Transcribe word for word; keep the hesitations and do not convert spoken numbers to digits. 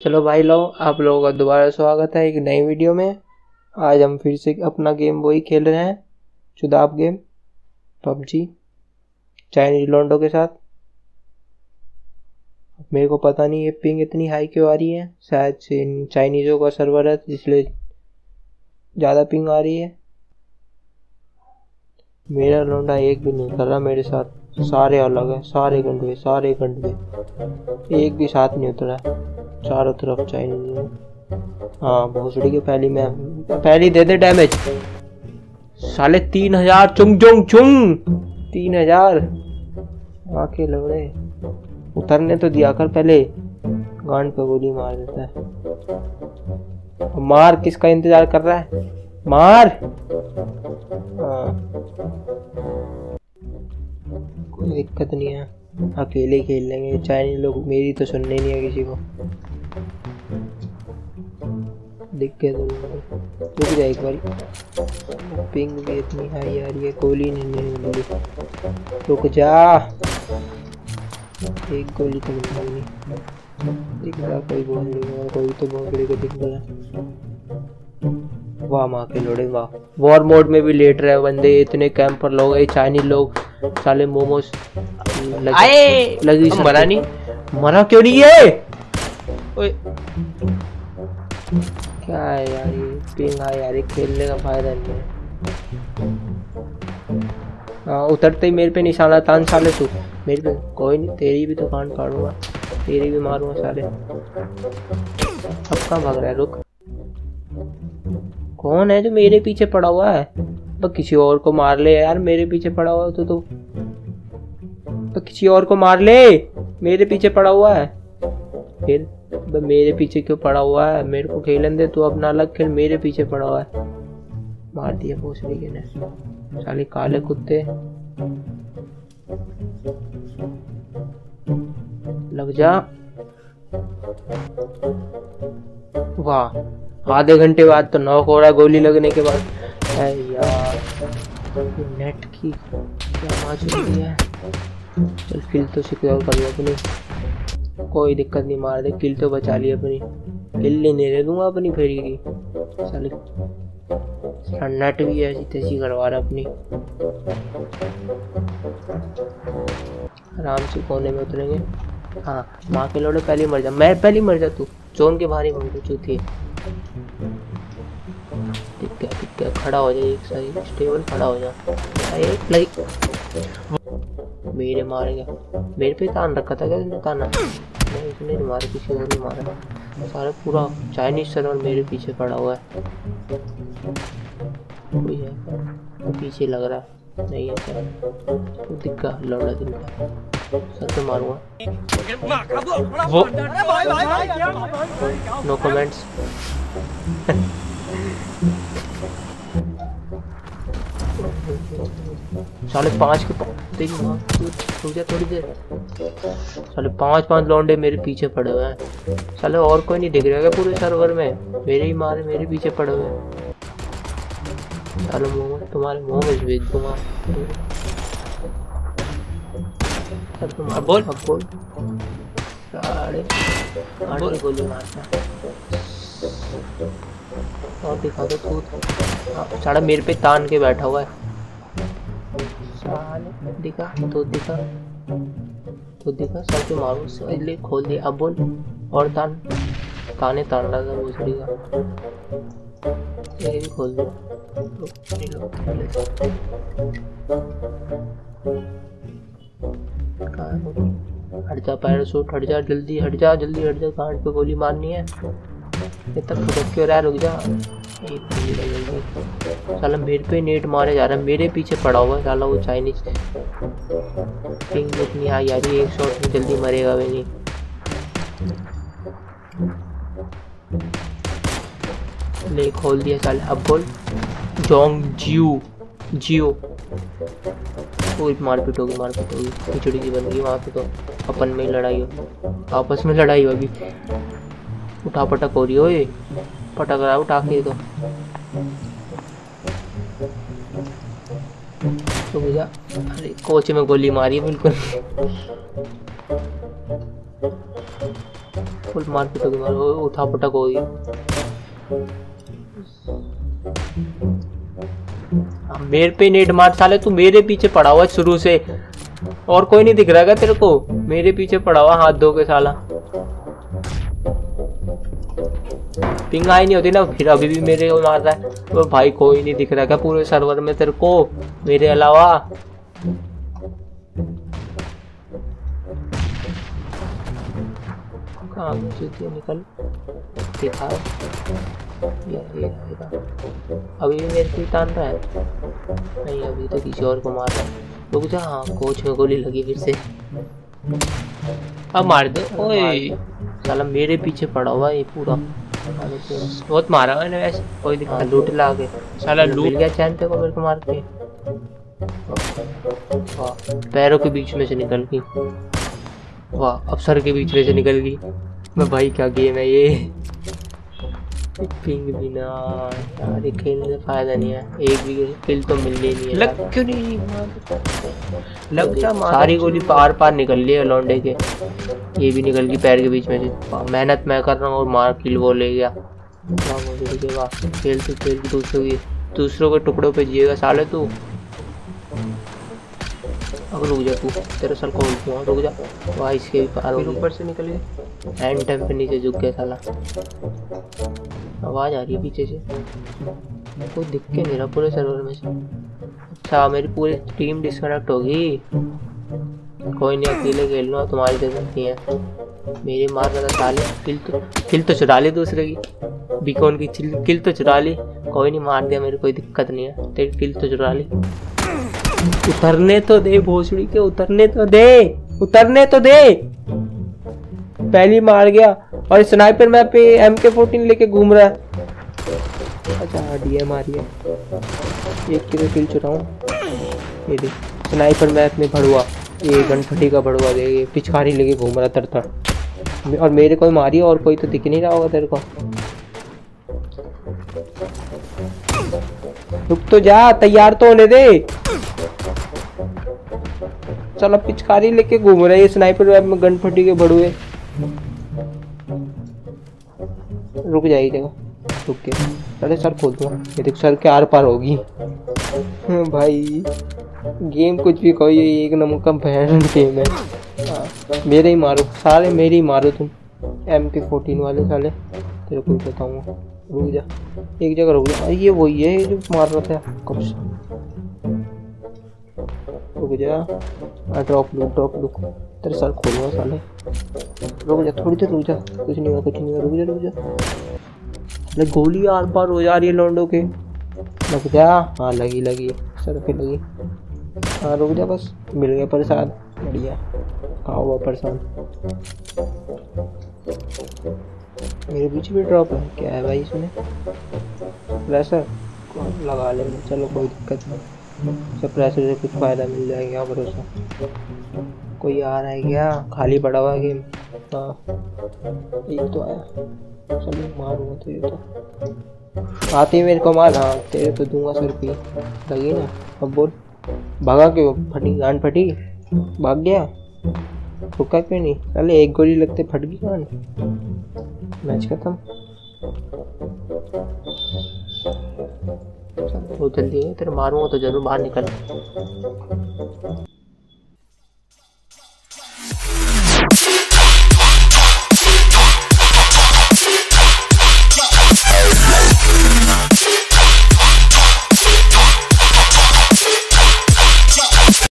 चलो भाई लोग, आप लोगों का दोबारा स्वागत है एक नई वीडियो में। आज हम फिर से अपना गेम वही खेल रहे हैं, चुदाप गेम पबजी चाइनीज लॉन्डो के साथ। मेरे को पता नहीं ये पिंग इतनी हाई क्यों आ रही है, शायद से चाइनीज़ों का सर्वर है इसलिए ज़्यादा पिंग आ रही है। मेरा लौंडा एक भी नहीं कर रहा मेरे साथ, सारे अलग है, सारे गंडवे सारे गंडवे, एक भी साथ नहीं उतरा चारों तरफ चाइनीज। हाँ भोसड़ी के पहली में पहली दे दे डैमेज। साले तीन हजार चुंग चुंग चुंग तीन हजार आके लौड़े, उतरने तो दिया कर पहले, गांड पे गोली मार देता है। मार, किसका इंतजार कर रहा है, मार। हाँ कोई दिक्कत नहीं है, अकेले खेल लेंगे। चाइनीज लोग मेरी तो सुनने नहीं है किसी को, दिक्कत रुक जाए एक बारी। पिंग भी इतनी हाई आ रही है, गोली नहीं मिली, रुक जा, एक गोली तो निकालनी। दिख रहा कोई बोल नहीं, कोई तो बहुत बड़ी को दिख रहा है। वाह माँ के लोड़े वाह, वॉर मोड में भी लेट रहे बंदे, इतने कैंपर लोग है चाइनीज लोग। साले मोमोस आए लगी, मरा नहीं, मरा क्यों नहीं है? ओए क्या है यार ये पिंग है यार, खेलने का फायदा नहीं है। हाँ उतरते ही मेरे पे निशाना तान साले, तू मेरे पे कोई नहीं, तेरी भी तो कान काटूंगा, तेरी भी मारूंगा साले। अब कहाँ भाग रहा है, रुक। कौन है जो मेरे पीछे पड़ा हुआ है? तो किसी और को मार ले यार, मेरे पीछे पड़ा हुआ तो तो, तो किसी और को मार ले, मेरे पीछे पड़ा हुआ है। फिर मेरे पीछे क्यों पड़ा हुआ है? मेरे को खेलन दे, तू अपना अलग खेल, मेरे पीछे पड़ा हुआ है। मार दिया भोसड़ी के ने, साले काले कुत्ते। लग जा। वाह, आधे घंटे बाद तो नॉक हो रहा है गोली लगने के बाद। है यार नेट की क्या आवाज हो रही है। चल किल तो सिक्योर कर लिया अपनी, कोई दिक्कत नहीं, मार दे, किल तो बचा ली अपनी। किल नहीं दे दूंगा अपनी फेरी की, साले नेट भी ऐसी तैसी करवा रहा अपनी। आराम से कोने में उतरेंगे। हाँ माँ के लोड़े पहले मर जा, मैं पहले मर जा, तू जोन के बाहर ही मर चुकी है। ठीक है ठीक है, खड़ा हो जा, एक सही स्टेबल खड़ा हो जा। एक लाइक मेरे मारेगा, मेरे पे तान रखा था क्या इसने? ताना नहीं, इसने नहीं मारा, किसी और ने मारा। सारा पूरा चाइनीज सर्वर मेरे पीछे पड़ा हुआ है। कोई है तो पीछे लग रहा है, नहीं है क्या? तो दिक्का लौड़ा दिन का सर पे मारूंगा। वो नो कमेंट्स। साले पांच के तेरी माँ, रुक जा थोड़ी देर। साले पांच पांच लौंडे मेरे पीछे पड़े हुए हैं। साले और कोई नहीं दिख रहा है पूरे सर्वर में? मेरे ही मारे मेरे पीछे पड़े हुए हैं। साले मोमो तुम्हारे मुंह में भेज दूंगा। अब बोल अब बोल, साले आड़े गोली मारता और दिखा दो तू। साला मेरे पे तान के बैठा हुआ है, साले दिखा तो दिखा तो दिखा, सर पे मारू ले, खोल दिया। अब बोल, और तान, ताने तान रहा था भोसड़ी का, ये भी खोल दो। हट जा पैराशूट, हट जा जल्दी, हट जा जल्दी, हट जा, गांड पे गोली मारनी है। ये तक फटक क्यों रहा है, रुक जा। एक गोली लगेगी। साला मेरे पे नेट मारे जा रहा है, मेरे पीछे पड़ा हुआ है साला वो चाइनीज। पिंग इतनी हाई आ रही है, एक शॉट में जल्दी मरेगा भी नहीं। ले खोल दिया साले। अब बोल, जोंग जियो जियो। कोई मारपीट होगी, मारपीट होगी, खिचड़ी की बन गई वहाँ पे, तो अपन में ही लड़ाई हो, आपस में लड़ाई होगी। उठा पटक हो रही हो, ये पटक रहा है उठा के तो तो भैया। अरे कोच में गोली मारी बिल्कुल। फुल मार पीट होगी, मारो उठा पटक होगी। मेरे पे नेट मार साले, तू मेरे पीछे पड़ा हुआ शुरू से, और कोई नहीं दिख रहा है तेरे को? मेरे पीछे पड़ा हुआ हाथ धो के साला। पिंग आई नहीं होती ना, फिर अभी भी मेरे को मार रहा है। तो भाई कोई नहीं दिख रहा क्या पूरे सर्वर में तेरे को मेरे अलावा? कहाँ निकल दिखा, ये ये अभी भी मेरे को तान रहा है? नहीं, अभी तो किसी और को मार रहा है। रुक जा। हाँ, कोच में गोली लगी फिर से। अब मार दे। ओए साला मेरे पीछे पड़ा हुआ ये पूरा, बहुत मारा मैंने वैसे। कोई दिक्कत, लूट ला के साला लूट मिल गया चैन पे को मेरे को मार के। वाह, पैरों के बीच में से निकल गई। वाह, अफसर के बीच में से निकल गई। मैं भाई क्या गेम है ये। पिंग भी ना यार, ये खेलने से फायदा नहीं है। एक भी किल तो मिलनी नहीं है। लग क्यों नहीं लग जा, सारी गोली पार पार निकल ली है लौंडे के। ये भी निकल गई पैर के बीच में से। मेहनत मैं कर रहा हूँ और मार किल वो ले गया। खेल तो खेल की दूसरों की दूसरों के टुकड़ों पे जिएगा साले तू। अब रुक जा तू, तेरे सर खोल दूँ। रुक जा। वाह, इसके भी पार ऊपर से निकल गए। एंड टाइम पे नीचे झुक गया साला। आवाज आ रही है पीछे से, कोई दिख के नहीं रहा पूरे सर्वर में से। अच्छा, मेरी पूरी टीम डिस्कनेक्ट होगी। कोई नहीं, अकेले खेल लूँ, तुम्हारी जरूरत नहीं है। मेरे मार रहा था साले। किल तो किल तो चुरा ली दूसरे की, बीकॉन की किल तो चुरा ली। कोई नहीं, मार दिया, मेरी कोई दिक्कत नहीं है। तेरी किल तो चुरा ली। उतरने तो दे भोसड़ी के, उतरने तो दे, उतरने तो दे। पहली मार गया और स्नाइपर मैप पे एम के फोर्टीन लेके घूम रहा है। अच्छा, डीएम आ रही है। एक किलो किल चुराऊं। ये देख, स्नाइपर मैप में भड़ुआ, ये गनफटी का भड़ुआ दे, ये पिचकारी लेके घूम रहा तर तर। और मेरे को मारी, और कोई तो दिख नहीं रहा होगा तेरे को। रुक तो जा, तैयार तो होने दे। चलो, पिचकारी लेके घूम रहे हैं स्नाइपर मैप में गनफटी के भड़ुए। रुक जाएगी जगह, रुक के चले सर खोल दूंगा। ये देख, सर के आर पार होगी। भाई गेम कुछ भी कहो, ये एक नंबर का भयानक गेम है। आ, मेरे ही मारो साले, मेरे ही मारो तुम एम के फोर्टीन वाले साले। तेरे को बताऊंगा। रुक जा, एक जगह रुक जा। ये वही है जो मार रहा था कब से। रुक जा। ड्रॉप लुक, ड्रॉप लुक, तेरे सर खोलूंगा साले। रुक जा, थोड़ी देर रुक जा। कुछ नहीं हुआ, कुछ नहीं हुआ। रुक जा, रुक जा। गोली आर पार हो जा रही है लौंडों के। लग जा। हाँ, लगी लगी सर पे लगी। हाँ, रुक जा बस। मिल गया प्रसाद, बढ़िया। हाँ, हुआ प्रसाद। मेरे पीछे भी ड्रॉप है। क्या है भाई इसमें? प्रेशर लगा लेंगे, चलो कोई दिक्कत नहीं। सब प्रेशर से कुछ फायदा मिल जाएगा, भरोसा। कोई आ रहा है क्या? खाली पड़ा हुआ गेम। हाँ, एक तो आया। चलो मारूंगा तो ये तो आते ही मेरे को मार। हाँ, तेरे तो दूंगा सर की। लगी ना? अब बोल, भागा क्यों? फटी गांड फटी, भाग गया। रुका क्यों नहीं? चले, एक गोली लगते फट गई गांड। मैच खत्म। बहुत जल्दी है, तेरे मारूंगा तो जरूर बाहर निकल।